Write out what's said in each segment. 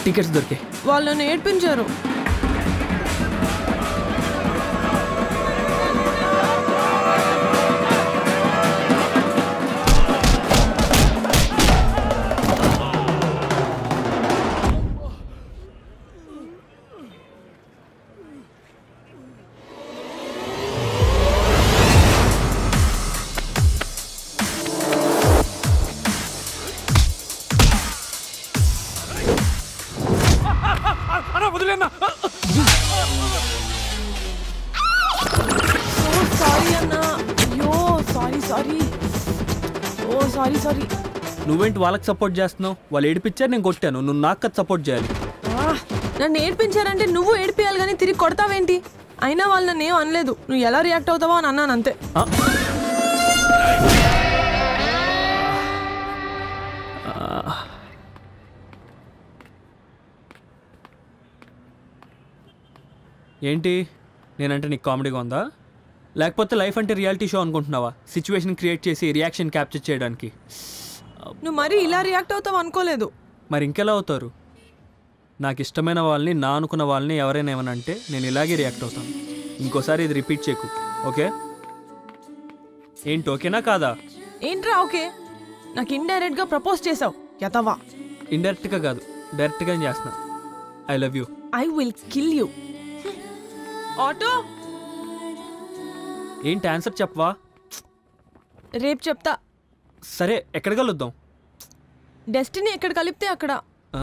Tickets దొరికాయి. వాళ్ళని ఏడ్పించారు. Sorry. నువ్వేంటి వాళ్ళకి సపోర్ట్ చేస్తున్నావు? వాళ్ళు ఏడిపించారు, నేను కొట్టాను. నువ్వు నాకు సపోర్ట్ చేయాలి. నన్ను ఏడిపించారంటే నువ్వు ఏడిపియాలి కానీ తిరిగి కొడతావేంటి? అయినా వాళ్ళు నన్ను ఏం అనలేదు. నువ్వు ఎలా రియాక్ట్ అవుతావో అని అన్నాను అంతే. ఏంటి నేనంటే నీకు కామెడీగా ఉందా? లేకపోతే లైఫ్ అంటే రియాలిటీ షో అనుకుంటున్నావా? సిచ్యువేషన్ క్రియేట్ చేసి రియాక్షన్ క్యాప్చర్ చేయడానికి. నువ్వు మరీ ఇలా రియాక్ట్ అవుతావు అనుకోలేదు. మరి ఇంకెలా అవుతారు? నాకు ఇష్టమైన వాళ్ళని, నా అనుకున్న వాళ్ళని ఎవరైనా ఏమనంటే నేను ఇలాగే రియాక్ట్ అవుతాను. ఇంకోసారి ఇది రిపీట్ చేయకు, ఓకే? ఏంటి ఓకేనా కాదా? ఏంట్రా ఓకే? నాకు ఇండైరెక్ట్గా ప్రపోజ్ చేసావు యతవా. ఇండైరెక్ట్గా కాదు, డైరెక్ట్గా చేస్తున్నా. I love you. I will kill you. Auto ఏంటి ఆన్సర్ చెప్పవా? రేపు చెప్తా. సరే, ఎక్కడ కలుద్దాం? డెస్టినీ ఎక్కడ కలిపితే అక్కడ.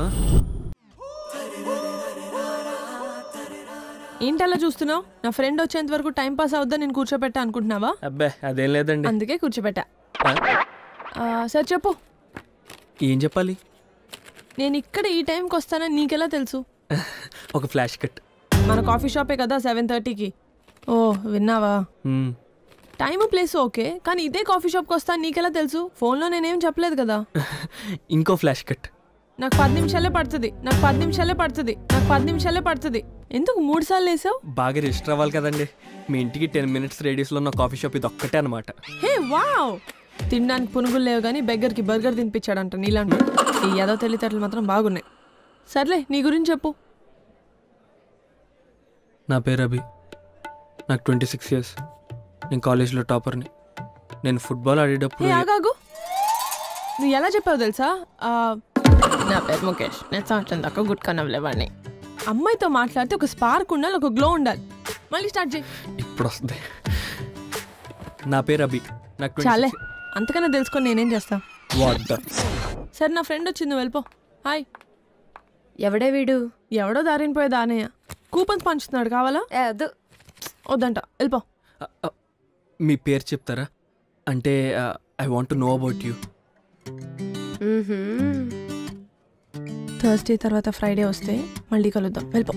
ఏంటలా చూస్తున్నావు? నా ఫ్రెండ్ వచ్చేంత వరకు టైం పాస్ అవుద్దా నేను కూర్చోబెట్టా అనుకుంటున్నావా? అబ్బే అదేం లేదండి. అందుకే కూర్చోబెట్టా. సరే చెప్పు. ఏం చెప్పాలి? నేను ఇక్కడ ఈ టైంకి వస్తానని నీకెలా తెలుసు? ఒక ఫ్లాష్ కట్. మన కాఫీ షాపే కదా 7:30కి. ఓ విన్నావా? టైము ప్లేస్ ఓకే, కానీ ఇదే కాఫీ షాప్కి వస్తాను నీకెలా తెలుసు? ఫోన్లో నేనేం చెప్పలేదు కదా. ఇంకో ఫ్లాష్ కట్. నాకు 10 నిమిషాలే పడుతుంది. ఎందుకు 3 సార్లు వేసావు? బాగా రిజిస్టర్ అవ్వాలి కదండి. మీ ఇంటికి 10 minutes రేడియస్లో ఉన్న కాఫీ షాప్ ఇది ఒక్కటే అనమాట. Hey wow! తినడానికి పునుగులు లేవు కానీ బెగ్గర్కి బర్గర్ తినిపించాడంట నీలాంటి. ఈ ఏదో తెలివితేటలు మాత్రం బాగున్నాయి. సర్లే నీ గురించి చెప్పు. నా పేరు అభి. నాకు 26 years. నేను కాలేజ్లో టాపర్ని. నేను ఫుట్బాల్ ఆడేటప్పుడు. ఆగాగు, నువ్వు ఎలా చెప్పావు తెలుసా? నా పేరు ముఖేష్, నేను సంవత్సరం దాకా గుట్కా నవ్వలేవాడిని. అమ్మాయితో మాట్లాడితే ఒక స్పార్క్ ఉండాలి, ఒక గ్లో ఉండాలి. మళ్ళీ స్టార్ట్ చేయి. ఇప్పుడు వస్తుంది. నా పేరు అభి. నాకు చాలే, అంతకన్నా తెలుసుకొని నేనేం చేస్తా? వాటర్. సరే నా ఫ్రెండ్ వచ్చింది, వెళ్ళిపో. హాయ్. ఎవడే వీడు? ఎవడో దారిని పోయే దానయ్య. కూపన్స్ పంచుతున్నాడు, కావాలా? వద్దంట, వెళ్ళిపో. మీ పేరు చెప్తారా? అంటే I want to know about you. Thursday తర్వాత ఫ్రైడే వస్తే మళ్ళీ కలుద్దాం, వెళ్ళిపో.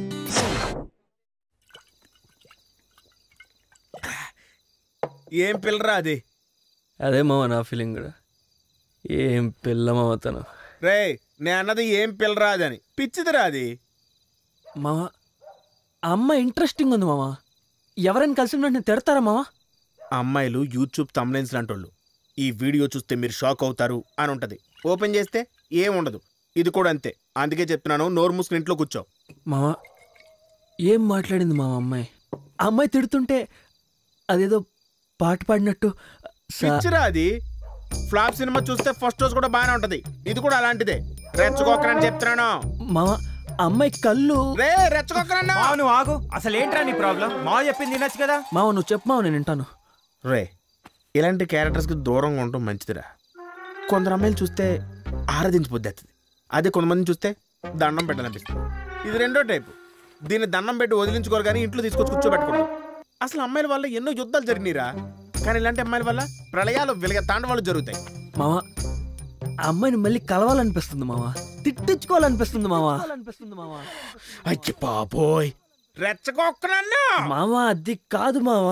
ఏం పిల్లరా అది? అదే మామ నా ఫీలింగ్ కూడా. ఏం పిల్లమవుతాను రే. నేను అన్నది ఏం పిల్లరా అది అని. పిచ్చిదిరా అది. మామ అమ్మ ఇంట్రెస్టింగ్ ఉంది మామ. ఎవరైనా కలిసి నేను తిడతారా మామ? అమ్మాయిలు యూట్యూబ్ థంబ్నైల్స్ లాంటోళ్ళు. ఈ వీడియో చూస్తే మీరు షాక్ అవుతారు అని ఉంటుంది. ఓపెన్ చేస్తే ఏముండదు. ఇది కూడా అంతే. అందుకే చెప్తున్నాను, నోరు మూసుకుని ఇంట్లో కూర్చో. మామ ఏం మాట్లాడింది మామ అమ్మాయి? అమ్మాయి తిడుతుంటే అదేదో పాట పాడినట్టు. పిచ్చిరా అది. ఫ్లాప్ సినిమా చూస్తే ఫస్ట్ రోజు కూడా బాగానే ఉంటది. ఇది కూడా అలాంటిదే. రెచ్చగొక్కరని చెప్తున్నాను మామ. అమ్మాయి కళ్ళు. రే రెచ్చగొక్కరన్నా. నువ్వు ఆగు. అసలు ఏంట్రా నీ ప్రాబ్లం? మావ చెప్పింది వినొచ్చు కదా. మామ నువ్వు చెప్పు మావ, నేను వింటాను. రే, ఇలాంటి క్యారెక్టర్స్కి దూరంగా ఉండటం మంచిదిరా. కొందరు అమ్మాయిలు చూస్తే ఆరాధించిపోద్ది. అదే కొంతమందిని చూస్తే దండం పెట్టాలనిపిస్తుంది. ఇది రెండో టైపు. దీన్ని దండం పెట్టి వదిలించుకోరు కానీ ఇంట్లో తీసుకొచ్చి కూర్చోబెట్టకూడదు. అసలు అమ్మాయిల వల్ల ఎన్నో యుద్ధాలు జరిగినాయిరా. కానీ ఇలాంటి అమ్మాయిల వల్ల ప్రళయాలు వెలుగ తాండవాలు జరుగుతాయి. మామ అమ్మాయిని మళ్ళీ కలవాలనిపిస్తుంది మామ. తిట్టించుకోవాలనిపిస్తుంది మామ. అయ్యి బాబోయ్, రెచ్చగొక్కనన్నా. మామ అది కాదు మామ.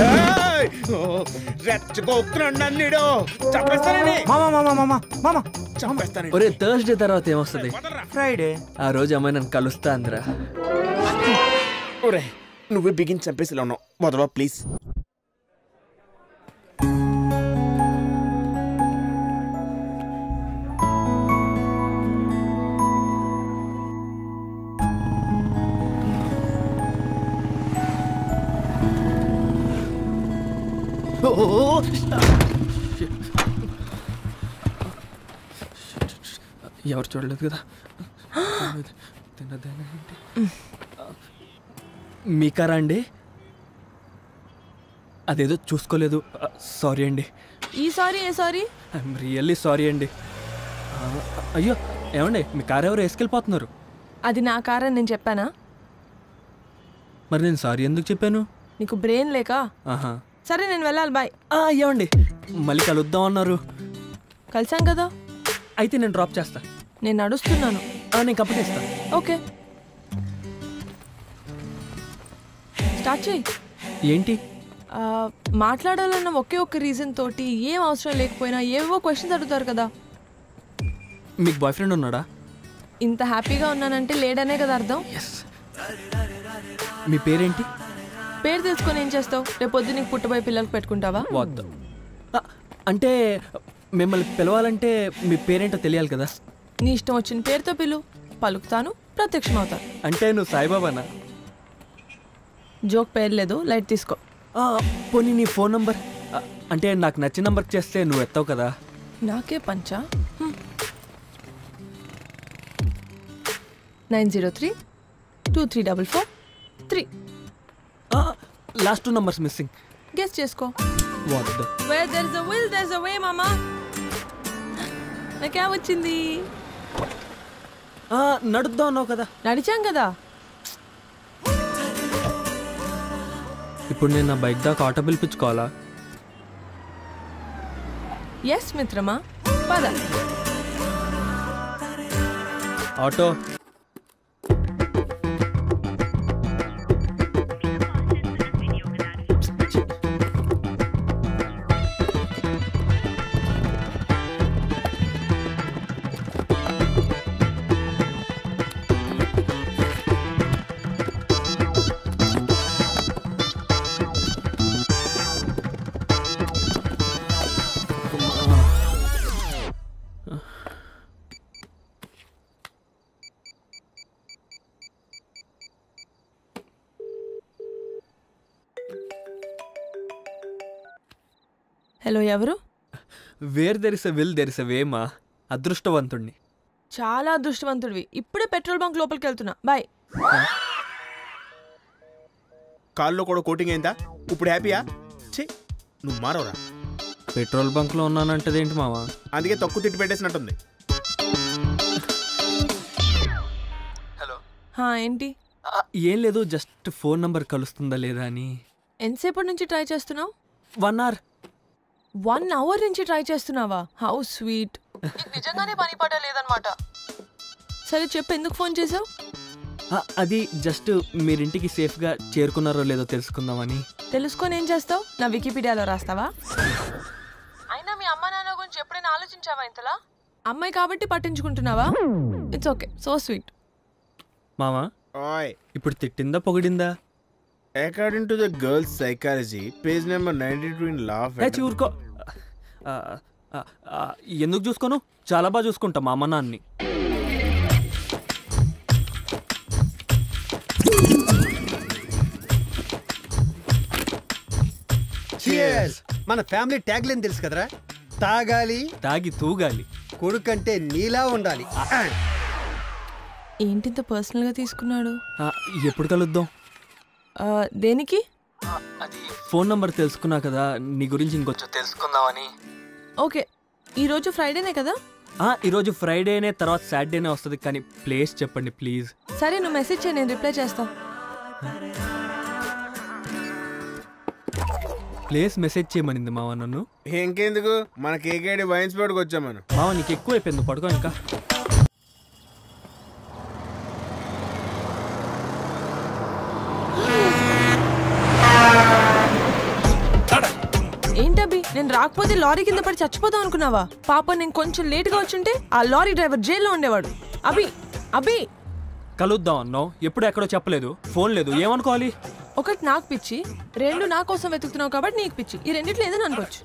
రెచ్చగొక్కనన్నిడు చంపేస్తానని. చంపేస్తాను. ఒరే థర్స్డే తర్వాత ఏమొస్తుంది? ఫ్రైడే. ఆ రోజు అమ్మాయి నన్ను కలుస్తా అందరా. ఒరే నువ్వే బిగిన్ చంపేసిలా ఉన్నావు. వదలవా ప్లీజ్. ఎవరు చూడలేదు కదా. మీ కారా అండి? అదేదో చూసుకోలేదు. సారీ అండి. ఈ సారీ ఏ సారీ? ఐఎమ్ రియల్లీ సారీ అండి. అయ్యో ఏమండి, మీ కారు ఎవరు వేసుకెళ్ళిపోతున్నారు? అది నా కార్ అని నేను చెప్పానా? మరి నేను సారీ ఎందుకు చెప్పాను? నీకు బ్రెయిన్ లేక. ఆహా, సరే నేను వెళ్ళాలి, బాయ్. ఏమండి మళ్ళీ కలుద్దాం అన్నారు. కలిసాం కదా. అయితే నేను డ్రాప్ చేస్తా. నేను నడుస్తున్నాను. నేను కంపెనీ ఇస్తా. ఓకే స్టార్ట్ చేయి. ఏంటి? మాట్లాడాలన్న ఒకే ఒక్క రీజన్ తోటి ఏం అవసరం లేకపోయినా ఏవో క్వశ్చన్స్ అడుగుతారు కదా. మీకు బాయ్ ఫ్రెండ్ ఉన్నాడా? ఇంత హ్యాపీగా ఉన్నానంటే లేడనే కదా అర్థం. మీ పేరేంటి? పేరు తెలుసుకొని ఏం చేస్తావు? రేపొద్దు నీకు పుట్టబోయే పిల్లలకు పెట్టుకుంటావా? వద్దు. అంటే మిమ్మల్ని పిలవాలంటే మీ పేరేంటో తెలియాలి కదా. నీ ఇష్టం వచ్చిన పేరుతో పిలు, పలుకుతాను, ప్రత్యక్షం అవుతాను. అంటే నువ్వు సాయిబాబానా? జోక్ పేరు లేదు, లైట్ తీసుకో. పోనీ నీ ఫోన్ నంబర్, అంటే నాకు నచ్చిన నంబర్ చేస్తే నువ్వు ఎత్తావు కదా. నాకే పంచా. 903-2344-3. Last 2 numbers missing. గెస్ చేసుకో. వద్దు. Where there's a will, there's a way, మామా. నాకే వచ్చింది. నడుద్దాం అన్నావు కదా. నడిచాం కదా. ఇప్పుడు నేను నా బైక్ దాకా ఆటో పిలిపించుకోవాలా? ఎస్ మిత్రమా, పద. ఆటో. హలో, ఎవరు? Where there is a will there is a way మా. అదృష్టవంతుణ్ణి. చాలా అదృష్టవంతుడివి. ఇప్పుడే పెట్రోల్ బంక్ లోపలికి వెళ్తున్నా, బాయ్. కాల్లో కూడా కోటింగ్ అయిందా? ఇప్పుడు హ్యాపీయా? ఛీ, నువ్వు మారవరా. పెట్రోల్ బంక్లో ఉన్నానంటది ఏంటి మావా? అందుకే తక్కువ తిట్టి పెట్టేసినట్టుంది. హలో. ఏంటి? ఏం లేదు, జస్ట్ ఫోన్ నంబర్ కలుస్తుందా లేదా అని. ఎంతసేపటి నుంచి ట్రై చేస్తున్నావు? 1 hour. 1 hour నుంచి ట్రై చేస్తున్నావా? How sweet. నిజంగానే పని పాట లేదనమాట. సరే చెప్పు, ఎందుకు ఫోన్ చేసావు? అది జస్ట్ మీరింటికి సేఫ్గా చేరుకున్నారో లేదో తెలుసుకుందామని. తెలుసుకొని ఏం చేస్తావు? నా వికీపీడియాలో రాస్తావా? అయినా మీ అమ్మ నాన్న గురించి ఎప్పుడైనా ఆలోచించావా ఇంతలా? అమ్మాయి కాబట్టి పట్టించుకుంటున్నావా? It's okay, so sweet. మామా, ఓయ్, ఇప్పుడు తిట్టిందా పొగిడిందా? According to the girls psychology, page number 92 in law of చూరుకో. ఎందుకు చూసుకోను? చాలా బాగా చూసుకుంటా మా అమ్మ నాన్ని. మన ఫ్యామిలీ ట్యాగ్ లైన్ తెలుసు కదరా? తాగాలి, తాగి తూగాలి, కొడుకంటే నీలా ఉండాలి. ఏంటింత పర్సనల్ గా తీసుకున్నాడు? ఎప్పుడు కలుద్దాం? దేనికి? అది ఫోన్ నంబర్ తెలుసుకున్నా కదా, నీ గురించి ఇంకొంచెం తెలుసుకుందామని. ఓకే, ఈరోజు ఫ్రైడేనే కదా? ఈరోజు ఫ్రైడేనే, తర్వాత సాటర్డేనే వస్తుంది, కానీ ప్లేస్ చెప్పండి ప్లీజ్. సరే, నువ్వు మెసేజ్ చేయి, నేను రిప్లై చేస్తా. ప్లేస్ మెసేజ్ చేయమనింది మావ నన్ను. ఇంకెందుకు, మన కేకేడి వైన్స్ బోర్డుకి వచ్చాం మనం. మావ నీకు ఎక్కువ అయిపోయింది, పడుకో ఇంకా. ఏంటబ్బి, నేను రాకపోతే లారీ కింద పడి చచ్చిపోతాం అనుకున్నావా? పాప, నేను కొంచెం లేట్గా వచ్చుంటే ఆ లారీ డ్రైవర్ జైల్లో ఉండేవాడు. అభి అభి కలుద్దాం అన్నావు, ఎప్పుడు ఎక్కడో చెప్పలేదు, ఫోన్ లేదు, ఏమనుకోవాలి? ఒకటి నాకు పిచ్చి, 2 నా కోసం వెతుకుతున్నావు కాబట్టి నీకు పిచ్చి. ఈ రెండిట్లో ఏదైనా అనుకోవచ్చు.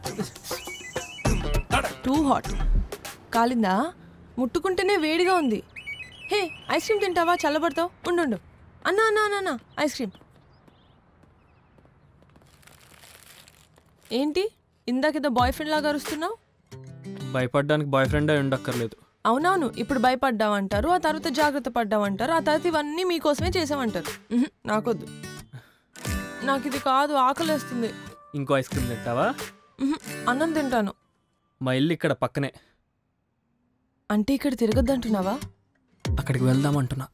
Too hot. కాలిందా? ముట్టుకుంటేనే వేడిగా ఉంది. హే, ఐస్ క్రీమ్ తింటావా? చల్లబడతావు. ఉండు. అన్నా ఐస్ క్రీమ్. ఏంటి ఇందాకేదో బాయ్ ఫ్రెండ్ లాగా అరుస్తున్నావు? భయపడడానికి బాయ్ ఫ్రెండ్ అయి ఉండక్కర్లేదు. అవునవును, ఇప్పుడు భయపడ్డావంటారు, ఆ తర్వాత జాగ్రత్త పడ్డావంటారు, ఆ తర్వాత ఇవన్నీ మీకోసమే చేసామంటారు. నాకొద్దు, నాకు ఇది కాదు, ఆకలేస్తుంది. ఇంకో ఐస్ క్రీమ్ తింటావా? అన్నం తింటాను. మా ఇల్లు ఇక్కడ పక్కనే. అంటే ఇక్కడ తిరగద్దంటున్నావా? అక్కడికి వెళ్దామంటున్నా.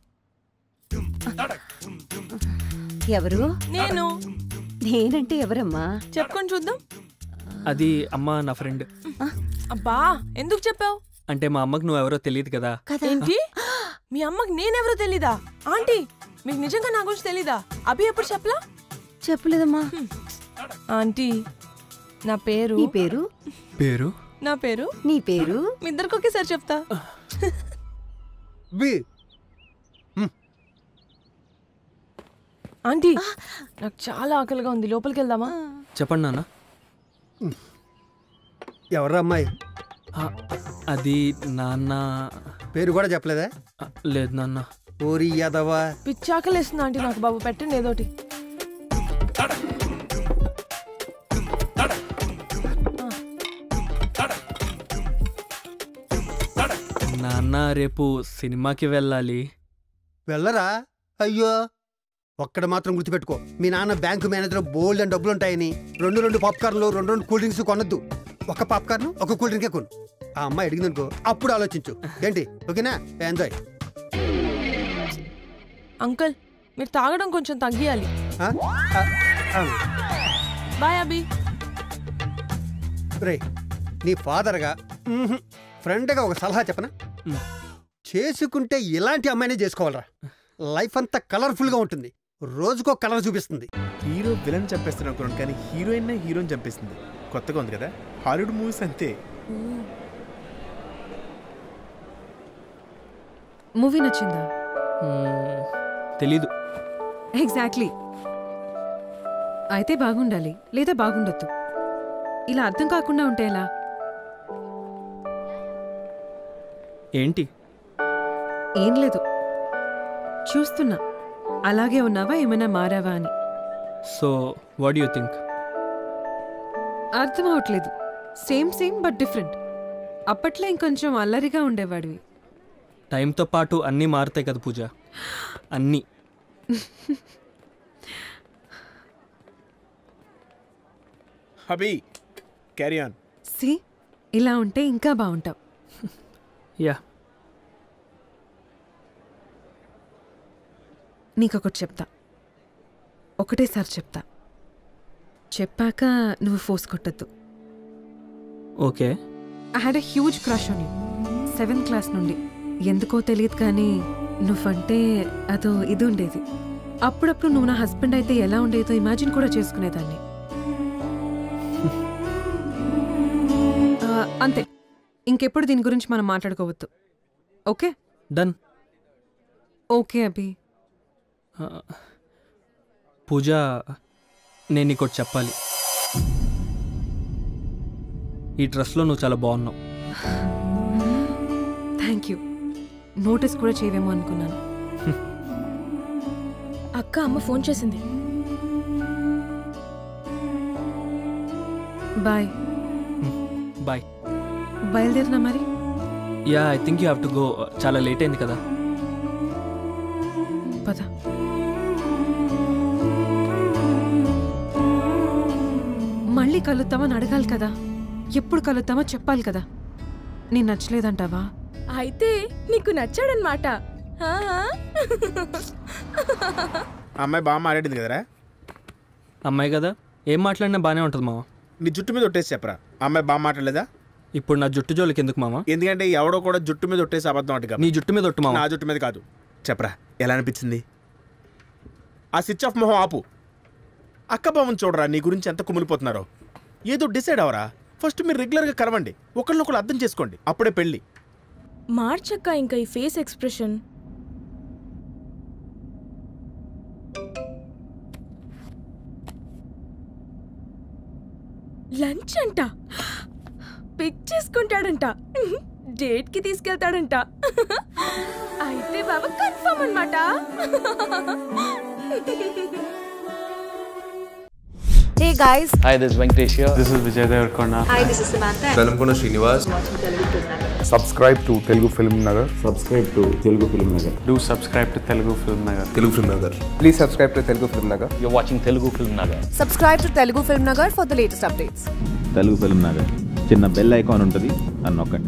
ఎవరు? నేను. నేనంటే ఎవరమ్మా? చెప్పుకొని చూద్దాం. అది అమ్మ, నా ఫ్రెండ్. అబ్బా, ఎందుకు చెప్పావు? అంటే మా అమ్మకు నువ్వెవరో తెలియదు కదా. ఏంటి? మీ అమ్మకి నేనెవరో తెలీదా? ఆంటీ, మీకు నిజంగా నా గురించి తెలీదా? అభి ఎప్పుడు చెప్పలా? చెప్పలేదమ్మా. ఆంటీ, నా పేరు. నీ పేరు? పేరు? నా పేరు. నీ పేరు? మీ ఇద్దరికి ఒకేసారి చెప్తా. ఆంటీ, నాకు చాలా ఆకలిగా ఉంది, లోపలికి వెళ్దామా? చెప్పండి నాన్న. ఎవరు అమ్మాయి? అది నాన్న. పేరు కూడా చెప్పలేదా? లేదు నాన్న. ఓరి యాదవా. పిచ్చాకలేస్తుంది ఆంటీ నాకు. బాబు పెట్టండి ఏదోటి. నాన్న, రేపు సినిమాకి వెళ్ళాలి. వెళ్ళరా? అయ్యో, ఒక్కడ మాత్రం గుర్తుపెట్టుకో, మీ నాన్న బ్యాంకు మేనేజర్ బోల్డ్ అని డబ్బులు ఉంటాయని 2 పాప్కార్న్లు 2 కూల్ డ్రింక్స్ కొనొద్దు. ఒక పాప్కార్న్ ఒక కూల్ డ్రింకే కొను. ఆ అమ్మాయి అడిగిందనుకో, అప్పుడు ఆలోచించు. ఏంటి? ఓకేనా? ఎంజాయ్. అంకుల్, మీరు తాగడం కొంచెం తగ్గియాలి. బాయ్ అభి. రే, నీ ఫాదర్గా ఫ్రెండ్గా ఒక సలహా చెప్పనా? చేసుకుంటే ఇలాంటి అమ్మాయినే చేసుకోవాలరా. లైఫ్ అంతా కలర్ఫుల్గా ఉంటుంది, రోజుకో కలర్ చూపిస్తుంది. హీరో విలన్ చంపేస్తున్నాను అనుకున్నాను, కానీ హీరోయిన్ హీరోని చంపేస్తుంది. కొత్తగా ఉంది కదా, హాలీవుడ్ మూవీస్ అంతే. మూవీ నచ్చిందా? తెలీదు. ఎగ్జాక్ట్లీ. అయితే బాగుండాలి, లేదా బాగుండొద్దు. ఇలా అర్థం కాకుండా ఉంటే ఎలా? ఏంటి? ఏం లేదు, చూస్తున్నా అలాగే ఉన్నావా, ఏమైనా మారావా అని. So what you think? అర్థం అవట్లేదు. Same but different. అప్పట్లో ఇంకొంచెం అల్లరిగా ఉండేవాడివి. టైంతో పాటు అన్నీ మారుతాయి కదా పూజ, అన్నీ. అభి, క్యారీ ఆన్. సి, ఇలా ఉంటే ఇంకా బాగుంటావు. యా. నీకొకటి చెప్తా, ఒకటేసారి చెప్తా. చెప్పాక నువ్వు ఫోర్స్ కొట్టద్దు. Okay. I had a huge crush on you 7th class నుండి. ఎందుకో తెలియదు కానీ నువ్వంటే అదో ఇది ఉండేది. అప్పుడప్పుడు నువ్వు నా హస్బెండ్ అయితే ఎలా ఉండేదో ఇమాజిన్ కూడా చేసుకునేదాన్ని. అంతే, ఇంకెప్పుడు దీని గురించి మనం మాట్లాడుకోవద్దు. Okay? Done. Okay Abhi. Pooja, నేను నీకోటి చెప్పాలి. ఈ డ్రెస్లో నువ్వు చాలా బాగున్నావు. Thank you. నోటీస్ కూడా చేయవేమో అనుకున్నాను. అక్క, అమ్మ ఫోన్ చేసింది. బాయ్. బాయ్. బయలుదేరినా మరి? Yeah, I think you have to go. చాలా లేట్ అయింది కదా. పద. మళ్ళీ కలుద్దామని అడగాలి కదా, ఎప్పుడు కలుద్దామో చెప్పాలి కదా. నేను నచ్చలేదంటావా? అయితే నీకు నచ్చాడనమాట. అమ్మాయి బాగా మాట్లాడింది కదరా. అమ్మాయి కదా, ఏం మాట్లాడినా బాగానే ఉంటుంది మామ. నీ జుట్టు మీద ఒట్టేసి చెప్పరా, అమ్మాయి బాగా మాట్లాడలేదా? ఇప్పుడు నా జుట్టు జోలికి ఎందుకు మామ? ఎందుకంటే ఎవడో కూడా జుట్టు మీద ఒట్టేసి అబద్ధం అటుగా. నీ జుట్టు మీద ఒట్టు మామ. నా జుట్టు మీద కాదు. చెప్పరా, ఎలా అనిపించింది? ఆ స్విచ్ ఆఫ్ మొహం ఆపు. అక్క బావని చూడరా, నీ గురించి ఎంత కుమిలిపోతున్నారో. ఏదో డిసైడ్ అవరా. ఫస్ట్ మీరు రెగ్యులర్గా కలవండి, ఒకళ్ళనొకళ్ళు అర్థం చేసుకోండి, అప్పుడే పెళ్ళి. మార్చక్క ఇంకా ఈ ఫేస్ ఎక్స్ప్రెషన్. లంచ్ అంట, పిక్ చేసుకుంటాడంట, డేట్ కి తీసుకెళ్తాడంట. అయితే బాబా కన్ఫర్మ్ అన్నమాట. Hey guys. Hi, this is Venkatesh here. This is Vijay Devarkonda. Hi, this is Samantha. Velamkona Srinivas. Subscribe to Telugu Film Nagar. Subscribe to Telugu Film Nagar. Do subscribe to Telugu Film Nagar. Telugu Film Nagar. Please subscribe to Telugu Film Nagar. You're watching Telugu Film Nagar. Subscribe to Telugu Film Nagar for the latest updates. Telugu Film Nagar. చిన్న bell icon ఉంటుంది అని నొక్కండి.